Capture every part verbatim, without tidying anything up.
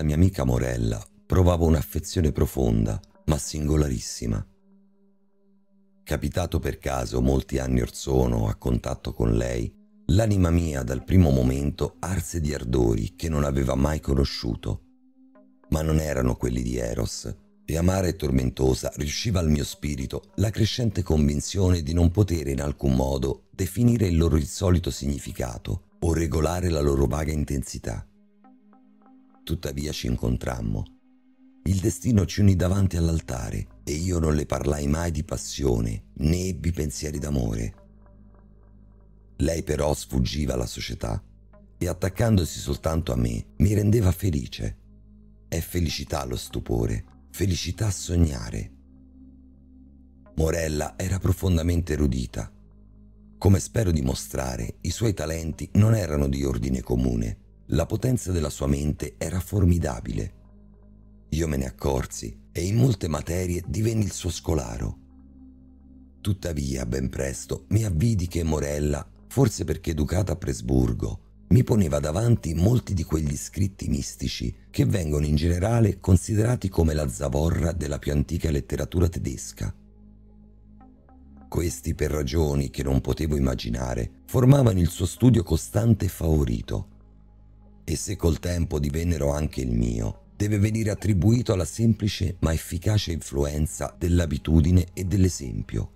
mia amica Morella provavo un'affezione profonda, ma singolarissima. Capitato per caso molti anni or sono a contatto con lei, l'anima mia dal primo momento arse di ardori che non aveva mai conosciuto. Ma non erano quelli di Eros, e amara e tormentosa riusciva al mio spirito la crescente convinzione di non potere in alcun modo definire il loro insolito significato o regolare la loro vaga intensità. Tuttavia ci incontrammo. Il destino ci unì davanti all'altare e io non le parlai mai di passione né ebbi pensieri d'amore. Lei però sfuggiva alla società e attaccandosi soltanto a me mi rendeva felice. È felicità lo stupore, felicità sognare. Morella era profondamente erudita. Come spero dimostrare, i suoi talenti non erano di ordine comune. La potenza della sua mente era formidabile. Io me ne accorsi e in molte materie divenni il suo scolaro. Tuttavia, ben presto mi avvidi che Morella, forse perché educata a Presburgo, mi poneva davanti molti di quegli scritti mistici che vengono in generale considerati come la zavorra della più antica letteratura tedesca. Questi, per ragioni che non potevo immaginare, formavano il suo studio costante e favorito. E se col tempo divennero anche il mio, deve venire attribuito alla semplice ma efficace influenza dell'abitudine e dell'esempio.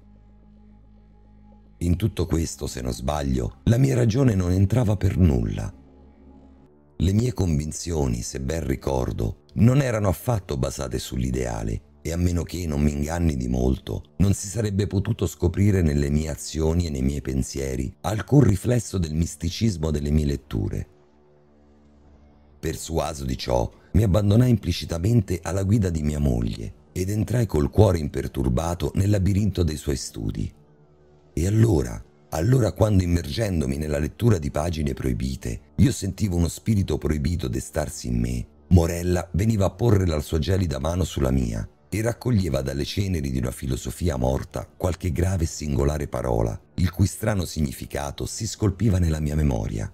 In tutto questo, se non sbaglio, la mia ragione non entrava per nulla. Le mie convinzioni, se ben ricordo, non erano affatto basate sull'ideale e a meno che non mi inganni di molto, non si sarebbe potuto scoprire nelle mie azioni e nei miei pensieri alcun riflesso del misticismo delle mie letture. Persuaso di ciò, mi abbandonai implicitamente alla guida di mia moglie ed entrai col cuore imperturbato nel labirinto dei suoi studi. E allora, allora quando immergendomi nella lettura di pagine proibite, io sentivo uno spirito proibito destarsi in me, Morella veniva a porre la sua gelida mano sulla mia e raccoglieva dalle ceneri di una filosofia morta qualche grave e singolare parola, il cui strano significato si scolpiva nella mia memoria.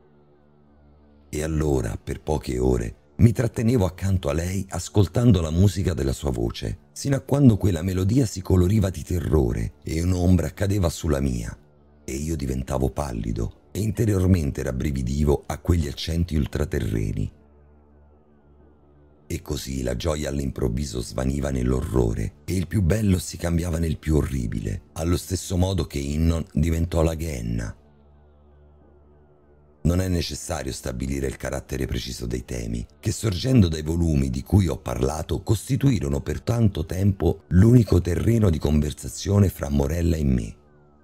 E allora, per poche ore, mi trattenevo accanto a lei ascoltando la musica della sua voce, sino a quando quella melodia si coloriva di terrore e un'ombra cadeva sulla mia, e io diventavo pallido e interiormente rabbrividivo a quegli accenti ultraterreni. E così la gioia all'improvviso svaniva nell'orrore e il più bello si cambiava nel più orribile, allo stesso modo che Innon diventò la Gehenna. Non è necessario stabilire il carattere preciso dei temi, che sorgendo dai volumi di cui ho parlato costituirono per tanto tempo l'unico terreno di conversazione fra Morella e me.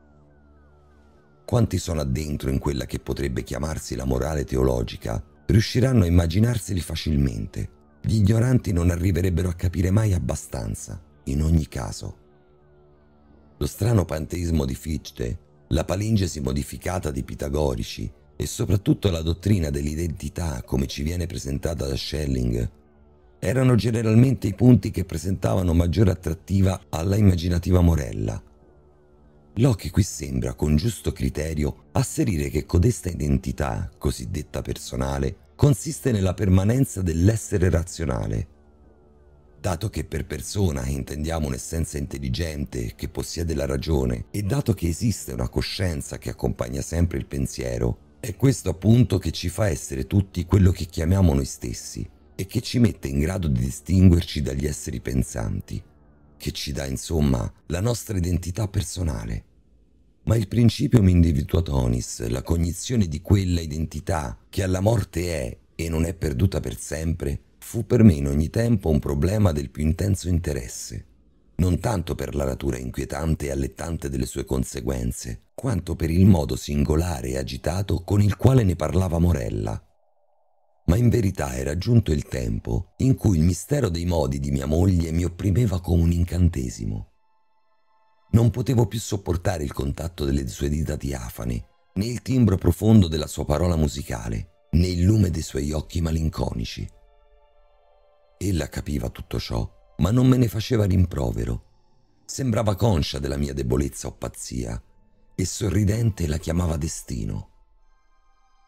Quanti sono addentro in quella che potrebbe chiamarsi la morale teologica, riusciranno a immaginarseli facilmente. Gli ignoranti non arriverebbero a capire mai abbastanza, in ogni caso. Lo strano panteismo di Fichte, la palingesi modificata dei pitagorici, e soprattutto la dottrina dell'identità come ci viene presentata da Schelling, erano generalmente i punti che presentavano maggiore attrattiva alla immaginativa Morella. Locke qui sembra, con giusto criterio, asserire che codesta identità, cosiddetta personale, consiste nella permanenza dell'essere razionale. Dato che per persona intendiamo un'essenza intelligente che possiede la ragione e dato che esiste una coscienza che accompagna sempre il pensiero, è questo appunto che ci fa essere tutti quello che chiamiamo noi stessi e che ci mette in grado di distinguerci dagli esseri pensanti, che ci dà insomma la nostra identità personale. Ma il principium individuatonis, la cognizione di quella identità che alla morte è e non è perduta per sempre, fu per me in ogni tempo un problema del più intenso interesse. Non tanto per la natura inquietante e allettante delle sue conseguenze, quanto per il modo singolare e agitato con il quale ne parlava Morella. Ma in verità era giunto il tempo in cui il mistero dei modi di mia moglie mi opprimeva come un incantesimo. Non potevo più sopportare il contatto delle sue dita diafane, né il timbro profondo della sua parola musicale, né il lume dei suoi occhi malinconici. Ella capiva tutto ciò, ma non me ne faceva rimprovero. Sembrava conscia della mia debolezza o pazzia, e sorridente la chiamava destino.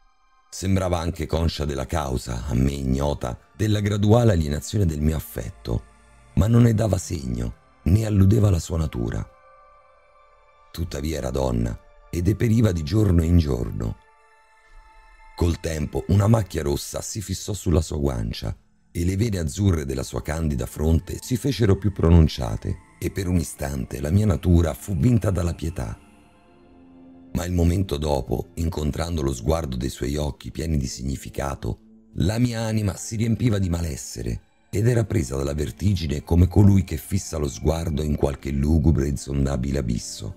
Sembrava anche conscia della causa, a me ignota, della graduale alienazione del mio affetto, ma non ne dava segno, né alludeva alla sua natura. Tuttavia era donna e deperiva di giorno in giorno. Col tempo una macchia rossa si fissò sulla sua guancia e le vene azzurre della sua candida fronte si fecero più pronunciate e per un istante la mia natura fu vinta dalla pietà. Ma il momento dopo, incontrando lo sguardo dei suoi occhi pieni di significato, la mia anima si riempiva di malessere ed era presa dalla vertigine come colui che fissa lo sguardo in qualche lugubre e insondabile abisso.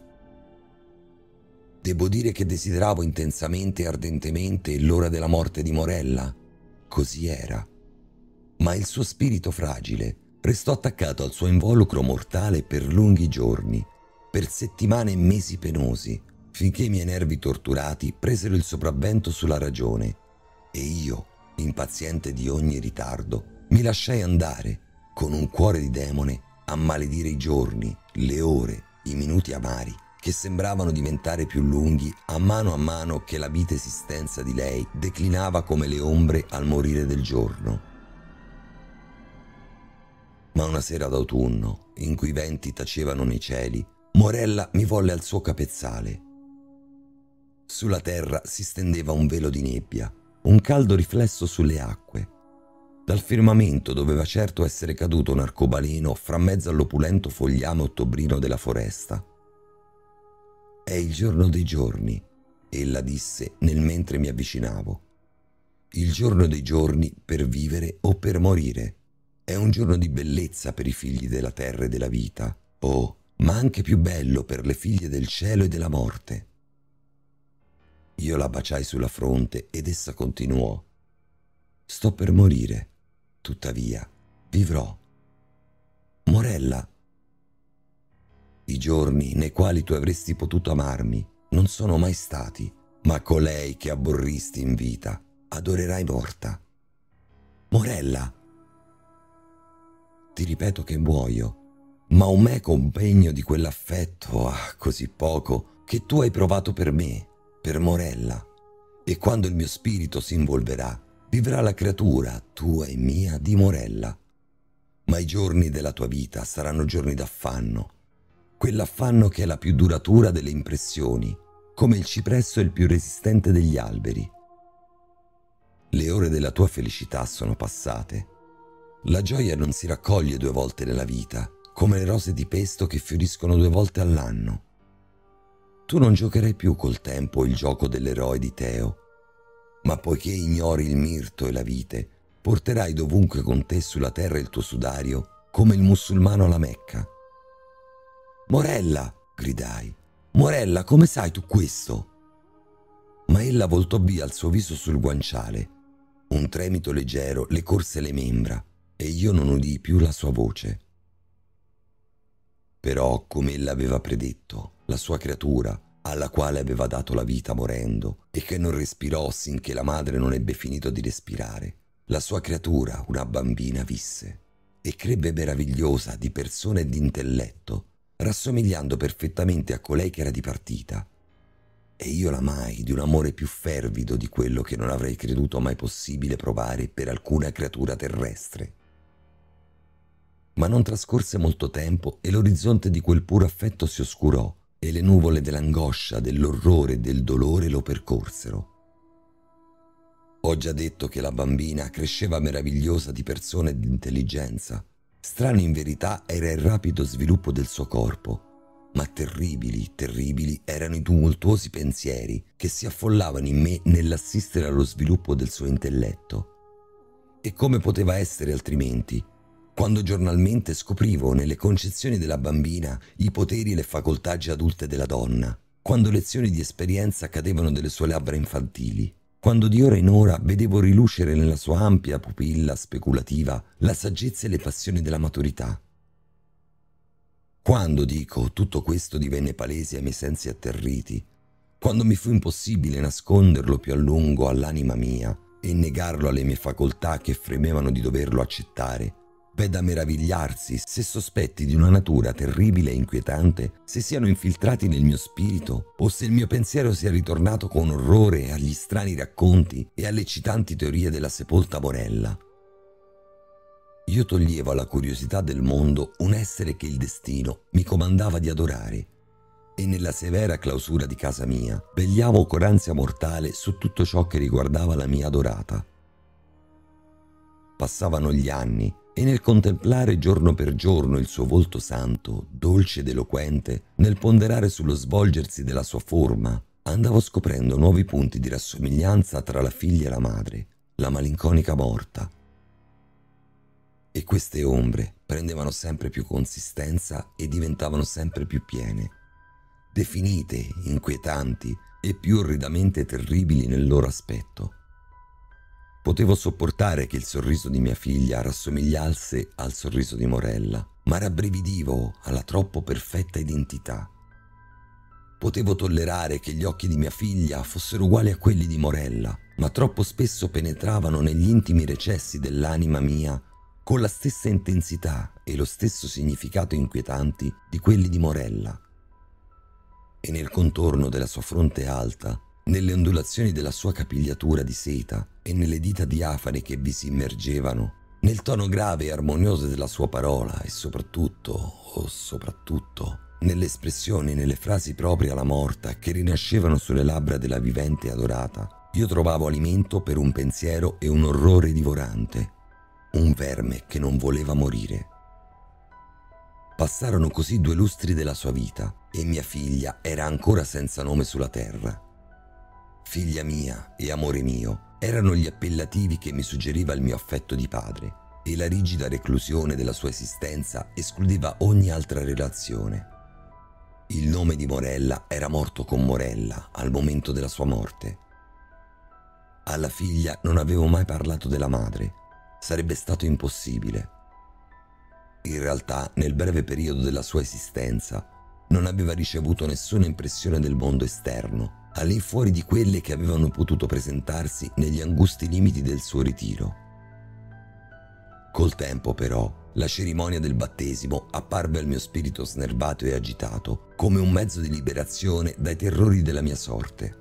Devo dire che desideravo intensamente e ardentemente l'ora della morte di Morella. Così era. Ma il suo spirito fragile restò attaccato al suo involucro mortale per lunghi giorni, per settimane e mesi penosi, finché i miei nervi torturati presero il sopravvento sulla ragione e io, impaziente di ogni ritardo, mi lasciai andare, con un cuore di demone, a maledire i giorni, le ore, i minuti amari, che sembravano diventare più lunghi a mano a mano che la vita esistenza di lei declinava come le ombre al morire del giorno. Ma una sera d'autunno, in cui i venti tacevano nei cieli, Morella mi volle al suo capezzale. Sulla terra si stendeva un velo di nebbia, un caldo riflesso sulle acque. Dal firmamento doveva certo essere caduto un arcobaleno fra mezzo all'opulento fogliame ottobrino della foresta. «È il giorno dei giorni», ella disse nel mentre mi avvicinavo. «Il giorno dei giorni per vivere o per morire. È un giorno di bellezza per i figli della terra e della vita, oh, ma anche più bello per le figlie del cielo e della morte». Io la baciai sulla fronte ed essa continuò: «Sto per morire, tuttavia vivrò. Morella, i giorni nei quali tu avresti potuto amarmi non sono mai stati, ma colei che aborristi in vita adorerai morta. Morella, ti ripeto che muoio, ma un meco impegno di quell'affetto, ah, così poco, che tu hai provato per me, per Morella, e quando il mio spirito si involverà, vivrà la creatura, tua e mia, di Morella. Ma i giorni della tua vita saranno giorni d'affanno, quell'affanno che è la più duratura delle impressioni, come il cipresso è il più resistente degli alberi. Le ore della tua felicità sono passate. La gioia non si raccoglie due volte nella vita, come le rose di pesto che fioriscono due volte all'anno. Tu non giocherai più col tempo il gioco dell'eroe di Teo, ma poiché ignori il mirto e la vite, porterai dovunque con te sulla terra il tuo sudario, come il musulmano alla Mecca. «Morella!» gridai. «Morella, come sai tu questo?» Ma ella voltò via il suo viso sul guanciale. Un tremito leggero le corse le membra e io non udii più la sua voce. Però, come ella aveva predetto, la sua creatura, alla quale aveva dato la vita morendo e che non respirò sinché la madre non ebbe finito di respirare, la sua creatura, una bambina, visse e crebbe meravigliosa di persona e di intelletto, rassomigliando perfettamente a colei che era dipartita. E io l'amai di un amore più fervido di quello che non avrei creduto mai possibile provare per alcuna creatura terrestre. Ma non trascorse molto tempo e l'orizzonte di quel puro affetto si oscurò e le nuvole dell'angoscia, dell'orrore e del dolore lo percorsero. Ho già detto che la bambina cresceva meravigliosa di persona e di intelligenza. Strano in verità era il rapido sviluppo del suo corpo, ma terribili, terribili erano i tumultuosi pensieri che si affollavano in me nell'assistere allo sviluppo del suo intelletto. E come poteva essere altrimenti, quando giornalmente scoprivo nelle concezioni della bambina i poteri e le facoltà già adulte della donna, quando lezioni di esperienza cadevano dalle sue labbra infantili, quando di ora in ora vedevo rilucere nella sua ampia pupilla speculativa la saggezza e le passioni della maturità. Quando, dico, tutto questo divenne palese ai miei sensi atterriti, quando mi fu impossibile nasconderlo più a lungo all'anima mia e negarlo alle mie facoltà che fremevano di doverlo accettare, V'è da meravigliarsi se sospetti di una natura terribile e inquietante se siano infiltrati nel mio spirito o se il mio pensiero sia ritornato con orrore agli strani racconti e alle eccitanti teorie della sepolta Morella. Io toglievo alla curiosità del mondo un essere che il destino mi comandava di adorare e nella severa clausura di casa mia vegliavo con ansia mortale su tutto ciò che riguardava la mia adorata. Passavano gli anni e nel contemplare giorno per giorno il suo volto santo, dolce ed eloquente, nel ponderare sullo svolgersi della sua forma, andavo scoprendo nuovi punti di rassomiglianza tra la figlia e la madre, la malinconica morta. E queste ombre prendevano sempre più consistenza e diventavano sempre più piene, definite, inquietanti e più orridamente terribili nel loro aspetto. Potevo sopportare che il sorriso di mia figlia rassomigliasse al sorriso di Morella, ma rabbrividivo alla troppo perfetta identità. Potevo tollerare che gli occhi di mia figlia fossero uguali a quelli di Morella, ma troppo spesso penetravano negli intimi recessi dell'anima mia con la stessa intensità e lo stesso significato inquietanti di quelli di Morella. E nel contorno della sua fronte alta, nelle ondulazioni della sua capigliatura di seta e nelle dita diafane che vi si immergevano, nel tono grave e armonioso della sua parola e soprattutto, oh soprattutto, nelle espressioni e nelle frasi proprie alla morta che rinascevano sulle labbra della vivente e adorata, io trovavo alimento per un pensiero e un orrore divorante, un verme che non voleva morire. Passarono così due lustri della sua vita e mia figlia era ancora senza nome sulla terra. Figlia mia e amore mio erano gli appellativi che mi suggeriva il mio affetto di padre e la rigida reclusione della sua esistenza escludeva ogni altra relazione. Il nome di Morella era morto con Morella al momento della sua morte. Alla figlia non avevo mai parlato della madre, sarebbe stato impossibile. In realtà, nel breve periodo della sua esistenza, non aveva ricevuto nessuna impressione del mondo esterno, all'infuori di quelle che avevano potuto presentarsi negli angusti limiti del suo ritiro. Col tempo, però, la cerimonia del battesimo apparve al mio spirito snervato e agitato come un mezzo di liberazione dai terrori della mia sorte.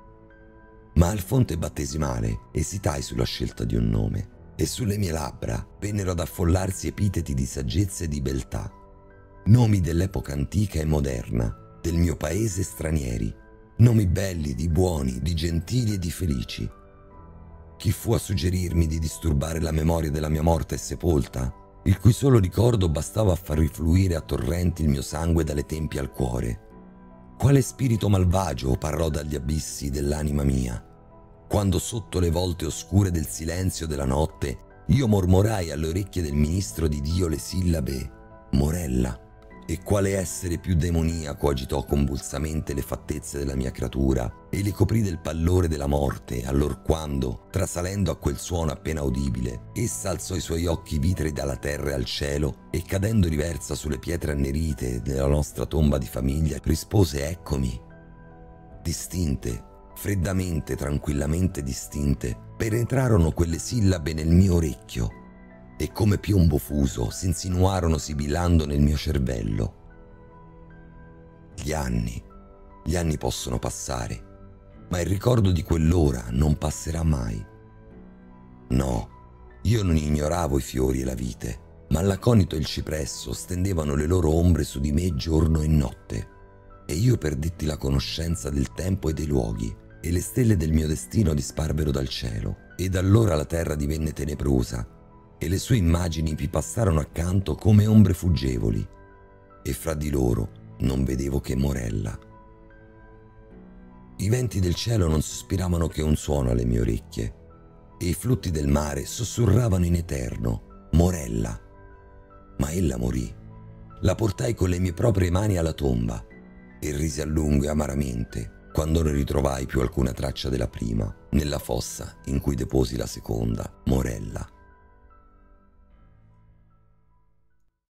Ma al fonte battesimale esitai sulla scelta di un nome e sulle mie labbra vennero ad affollarsi epiteti di saggezza e di beltà, nomi dell'epoca antica e moderna, del mio paese e stranieri, nomi belli, di buoni, di gentili e di felici. Chi fu a suggerirmi di disturbare la memoria della mia morta e sepolta, il cui solo ricordo bastava a far rifluire a torrenti il mio sangue dalle tempie al cuore? Quale spirito malvagio parlò dagli abissi dell'anima mia, quando sotto le volte oscure del silenzio della notte io mormorai alle orecchie del ministro di Dio le sillabe Morella? E quale essere più demoniaco agitò convulsamente le fattezze della mia creatura e le coprì del pallore della morte, allorquando, trasalendo a quel suono appena udibile, essa alzò i suoi occhi vitrei dalla terra al cielo e cadendo riversa sulle pietre annerite della nostra tomba di famiglia, rispose eccomi. Distinte, freddamente, tranquillamente distinte, penetrarono quelle sillabe nel mio orecchio e come piombo fuso si insinuarono sibillando nel mio cervello. Gli anni, gli anni possono passare, ma il ricordo di quell'ora non passerà mai. No, io non ignoravo i fiori e la vite, ma l'aconito e il cipresso stendevano le loro ombre su di me giorno e notte, e io perdetti la conoscenza del tempo e dei luoghi, e le stelle del mio destino disparvero dal cielo, ed allora la terra divenne tenebrosa, e le sue immagini mi passarono accanto come ombre fuggevoli, e fra di loro non vedevo che Morella. I venti del cielo non sospiravano che un suono alle mie orecchie, e i flutti del mare sussurravano in eterno, Morella. Ma ella morì. La portai con le mie proprie mani alla tomba, e risi a lungo e amaramente, quando non ritrovai più alcuna traccia della prima, nella fossa in cui deposi la seconda, Morella.